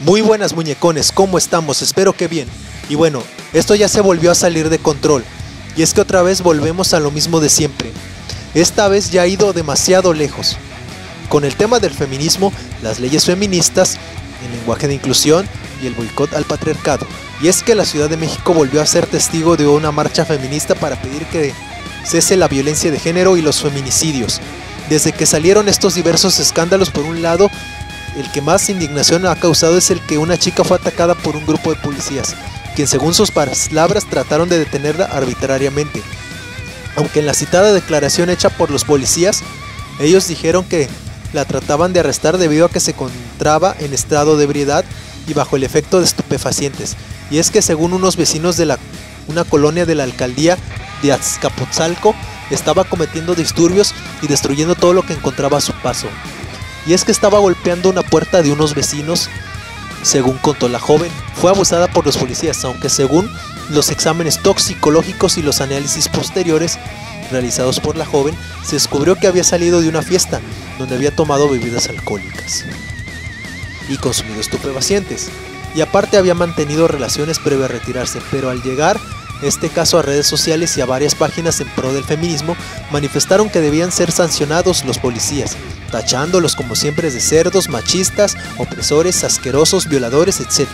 Muy buenas muñecones, ¿cómo estamos? Espero que bien. Y bueno, esto ya se volvió a salir de control. Y es que otra vez volvemos a lo mismo de siempre. Esta vez ya ha ido demasiado lejos. Con el tema del feminismo, las leyes feministas, el lenguaje de inclusión y el boicot al patriarcado. Y es que la Ciudad de México volvió a ser testigo de una marcha feminista para pedir que cese la violencia de género y los feminicidios. Desde que salieron estos diversos escándalos, por un lado, el que más indignación ha causado es el que una chica fue atacada por un grupo de policías, quien según sus palabras trataron de detenerla arbitrariamente. Aunque en la citada declaración hecha por los policías, ellos dijeron que la trataban de arrestar debido a que se encontraba en estado de ebriedad y bajo el efecto de estupefacientes. Y es que según unos vecinos de una colonia de la alcaldía de Azcapotzalco, estaba cometiendo disturbios y destruyendo todo lo que encontraba a su paso. Y es que estaba golpeando una puerta de unos vecinos. Según contó la joven, fue abusada por los policías, aunque según los exámenes toxicológicos y los análisis posteriores realizados por la joven, se descubrió que había salido de una fiesta donde había tomado bebidas alcohólicas y consumido estupefacientes, y aparte había mantenido relaciones previo a retirarse, pero al llegar este caso a redes sociales y a varias páginas en pro del feminismo, manifestaron que debían ser sancionados los policías, tachándolos como siempre de cerdos, machistas, opresores, asquerosos, violadores, etc.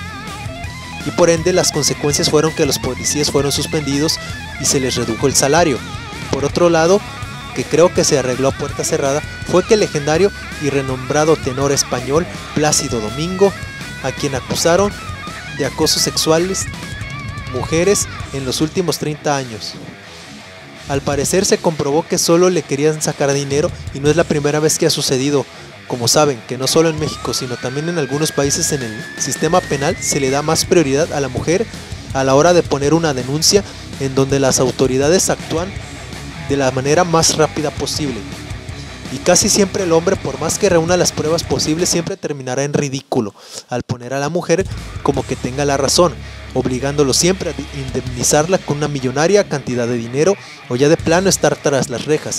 Y por ende las consecuencias fueron que los policías fueron suspendidos y se les redujo el salario. Por otro lado, que creo que se arregló a puerta cerrada, fue que el legendario y renombrado tenor español Plácido Domingo, a quien acusaron de acosos sexuales mujeres en los últimos 30 años. Al parecer se comprobó que solo le querían sacar dinero y no es la primera vez que ha sucedido. Como saben, que no solo en México, sino también en algunos países en el sistema penal se le da más prioridad a la mujer a la hora de poner una denuncia, en donde las autoridades actúan de la manera más rápida posible. Y casi siempre el hombre, por más que reúna las pruebas posibles, siempre terminará en ridículo al poner a la mujer como que tenga la razón, obligándolo siempre a indemnizarla con una millonaria cantidad de dinero o ya de plano estar tras las rejas.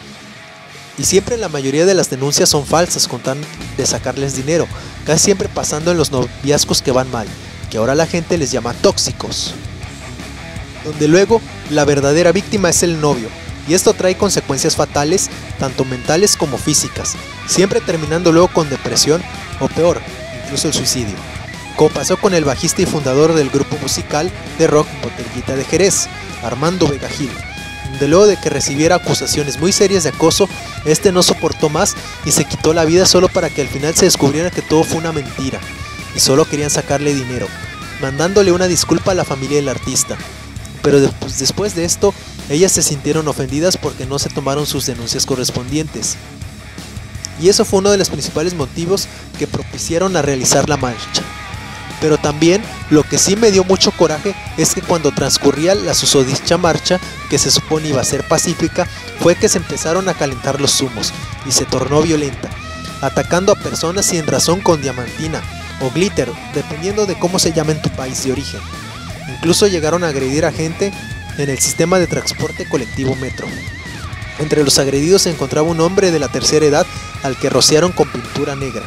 Y siempre la mayoría de las denuncias son falsas con tal de sacarles dinero, casi siempre pasando en los noviazgos que van mal, que ahora la gente les llama tóxicos, donde luego la verdadera víctima es el novio. Y esto trae consecuencias fatales, tanto mentales como físicas, siempre terminando luego con depresión o peor, incluso el suicidio. Como pasó con el bajista y fundador del grupo musical de rock Botellita de Jerez, Armando Vega Gil, donde luego de que recibiera acusaciones muy serias de acoso, este no soportó más y se quitó la vida solo para que al final se descubriera que todo fue una mentira y solo querían sacarle dinero, mandándole una disculpa a la familia del artista. Pero después de esto, ellas se sintieron ofendidas porque no se tomaron sus denuncias correspondientes. Y eso fue uno de los principales motivos que propiciaron a realizar la marcha. Pero también lo que sí me dio mucho coraje es que cuando transcurría la susodicha marcha, que se supone iba a ser pacífica, fue que se empezaron a calentar los humos y se tornó violenta, atacando a personas sin razón con diamantina o glitter, dependiendo de cómo se llama en tu país de origen. Incluso llegaron a agredir a gente en el sistema de transporte colectivo metro. Entre los agredidos se encontraba un hombre de la tercera edad al que rociaron con pintura negra.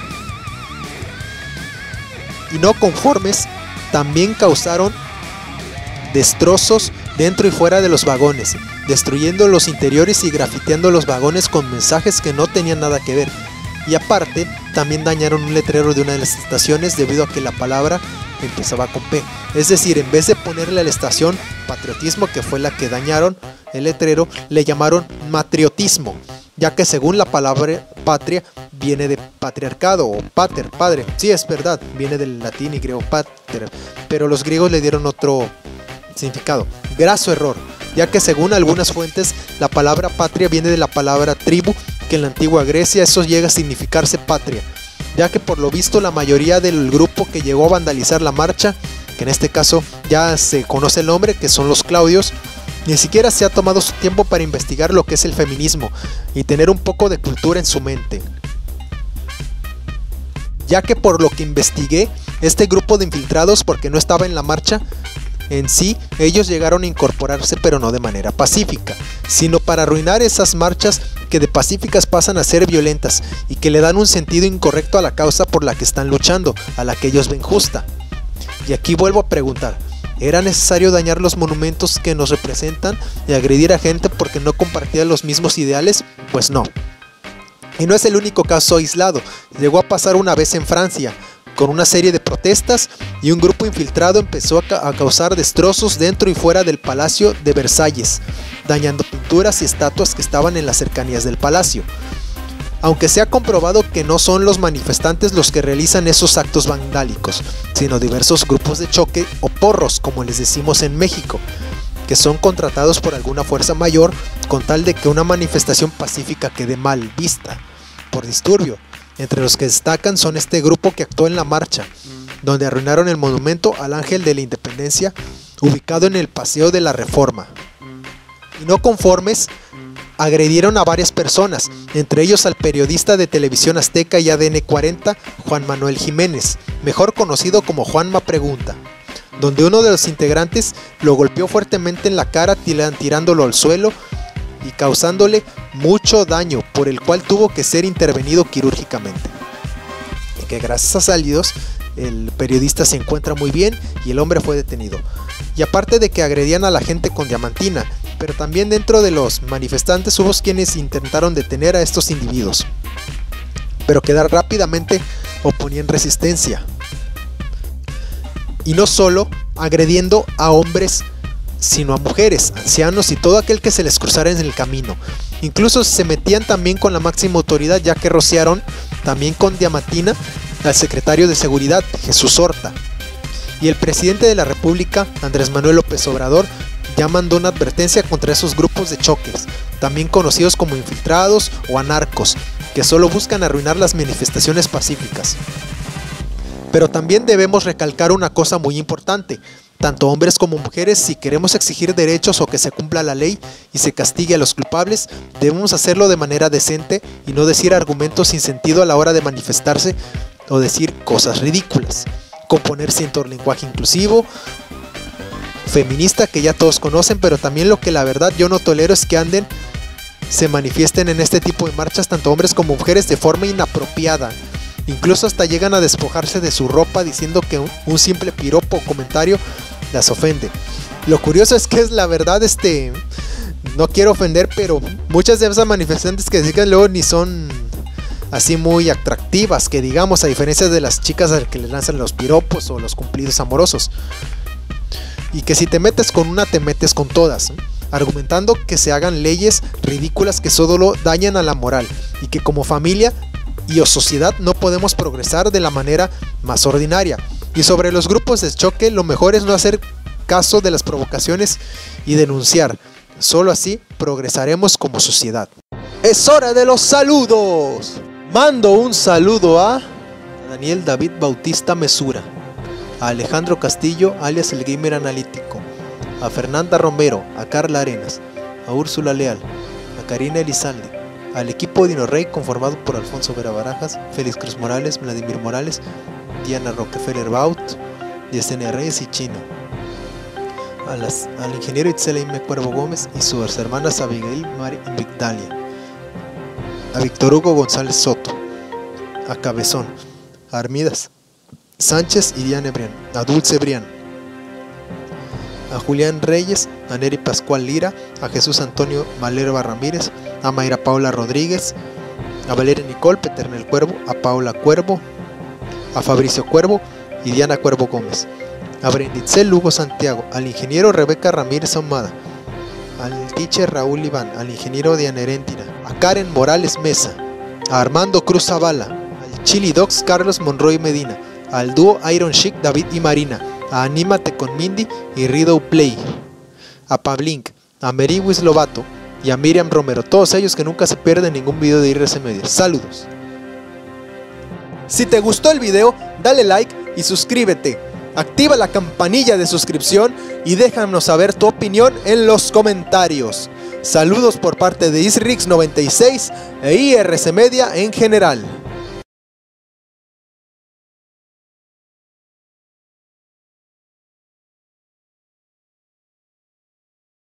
Y no conformes, también causaron destrozos dentro y fuera de los vagones, destruyendo los interiores y grafiteando los vagones con mensajes que no tenían nada que ver. Y aparte, también dañaron un letrero de una de las estaciones debido a que la palabra empezaba con P. Es decir, en vez de ponerle a la estación patriotismo, que fue la que dañaron el letrero, le llamaron matriotismo, ya que según la palabra patria viene de patriarcado o pater, padre. Sí, es verdad, viene del latín y griego pater, pero los griegos le dieron otro significado. Graso error, ya que según algunas fuentes la palabra patria viene de la palabra tribu, que en la antigua Grecia eso llega a significarse patria, ya que por lo visto la mayoría del grupo que llegó a vandalizar la marcha, que en este caso ya se conoce el nombre, que son los Claudios, ni siquiera se ha tomado su tiempo para investigar lo que es el feminismo y tener un poco de cultura en su mente. Ya que por lo que investigué, este grupo de infiltrados, porque no estaba en la marcha, En sí, ellos llegaron a incorporarse, pero no de manera pacífica, sino para arruinar esas marchas que de pacíficas pasan a ser violentas y que le dan un sentido incorrecto a la causa por la que están luchando, a la que ellos ven justa. Y aquí vuelvo a preguntar, ¿era necesario dañar los monumentos que nos representan y agredir a gente porque no compartía los mismos ideales? Pues no. Y no es el único caso aislado, llegó a pasar una vez en Francia, con una serie de protestas y un grupo infiltrado empezó a causar destrozos dentro y fuera del Palacio de Versalles, dañando pinturas y estatuas que estaban en las cercanías del palacio. Aunque se ha comprobado que no son los manifestantes los que realizan esos actos vandálicos, sino diversos grupos de choque o porros, como les decimos en México, que son contratados por alguna fuerza mayor con tal de que una manifestación pacífica quede mal vista por disturbio. Entre los que destacan son este grupo que actuó en la marcha, donde arruinaron el monumento al Ángel de la Independencia, ubicado en el Paseo de la Reforma. Y no conformes, agredieron a varias personas, entre ellos al periodista de Televisión Azteca y ADN 40, Juan Manuel Jiménez, mejor conocido como Juanma Pregunta, donde uno de los integrantes lo golpeó fuertemente en la cara tirándolo al suelo y causándole mucho daño, por el cual tuvo que ser intervenido quirúrgicamente. Y que gracias a salidos, el periodista se encuentra muy bien y el hombre fue detenido. Y aparte de que agredían a la gente con diamantina, pero también dentro de los manifestantes hubo quienes intentaron detener a estos individuos, pero que rápidamente oponían resistencia. Y no solo agrediendo a hombres, sino a mujeres, ancianos y todo aquel que se les cruzara en el camino. Incluso se metían también con la máxima autoridad, ya que rociaron también con diamantina al secretario de Seguridad, Jesús Horta. Y el presidente de la República, Andrés Manuel López Obrador, ya mandó una advertencia contra esos grupos de choques, también conocidos como infiltrados o anarcos, que solo buscan arruinar las manifestaciones pacíficas. Pero también debemos recalcar una cosa muy importante, tanto hombres como mujeres, si queremos exigir derechos o que se cumpla la ley y se castigue a los culpables, debemos hacerlo de manera decente y no decir argumentos sin sentido a la hora de manifestarse o decir cosas ridículas. Componer cierto lenguaje inclusivo, feminista, que ya todos conocen, pero también lo que la verdad yo no tolero es que se manifiesten en este tipo de marchas tanto hombres como mujeres de forma inapropiada. Incluso hasta llegan a despojarse de su ropa diciendo que un simple piropo o comentario las ofende. Lo curioso es que es la verdad, no quiero ofender, pero muchas de esas manifestantes que digan luego ni son así muy atractivas, que digamos, a diferencia de las chicas a las que les lanzan los piropos o los cumplidos amorosos. Y que si te metes con una, te metes con todas, argumentando que se hagan leyes ridículas que solo dañan a la moral y que como familia y o sociedad no podemos progresar de la manera más ordinaria. Y sobre los grupos de choque, lo mejor es no hacer caso de las provocaciones y denunciar. Solo así progresaremos como sociedad. Es hora de los saludos. Mando un saludo a Daniel David Bautista Mesura, a Alejandro Castillo alias el Gamer Analítico, a Fernanda Romero, a Carla Arenas, a Úrsula Leal, a Karina Elizalde, al equipo Dino Rey conformado por Alfonso Vera Barajas, Félix Cruz Morales, Vladimir Morales, Diana Rockefeller Baut, Yesenia Reyes y Chino, al ingeniero Itzel Aime Cuervo Gómez y sus hermanas Abigail, Mari y Victalia, a Víctor Hugo González Soto, a Cabezón, a Armidas Sánchez y Diane Brián, a Dulce Brián, a Julián Reyes, a Neri Pascual Lira, a Jesús Antonio Malerva Ramírez, a Mayra Paula Rodríguez, a Valeria Nicole Peternel Cuervo, a Paula Cuervo, a Fabricio Cuervo y Diana Cuervo Gómez, a Brenditzel Lugo Santiago, al ingeniero Rebeca Ramírez Ahumada, al teacher Raúl Iván, al ingeniero Diana Heréntina, a Karen Morales Mesa, a Armando Cruz Zavala, al Chili Dogs Carlos Monroy Medina, al dúo Iron Chic David y Marina, a Anímate con Mindy y Rido Play, a Pablink, a Meriwis Lobato y a Miriam Romero, todos ellos que nunca se pierden ningún video de IRC Media. Saludos. Si te gustó el video, dale like y suscríbete. Activa la campanilla de suscripción y déjanos saber tu opinión en los comentarios. Saludos por parte de Isrix96 e IRC Media en general.